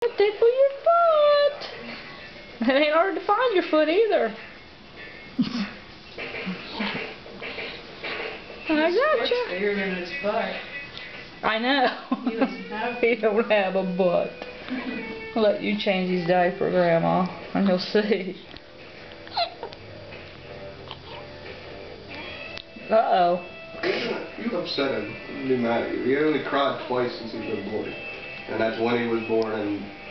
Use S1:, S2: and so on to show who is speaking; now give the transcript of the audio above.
S1: A tickle your foot. It ain't hard to find your foot either. I gotcha.
S2: Bigger than his butt.
S1: I know.
S2: He doesn't have.
S1: He don't have a butt. I'll let you change his diaper, Grandma, and you'll see. Uh-oh.
S3: You upset him. He'd be mad at you. He only cried twice since he's been born. And that's when he was born and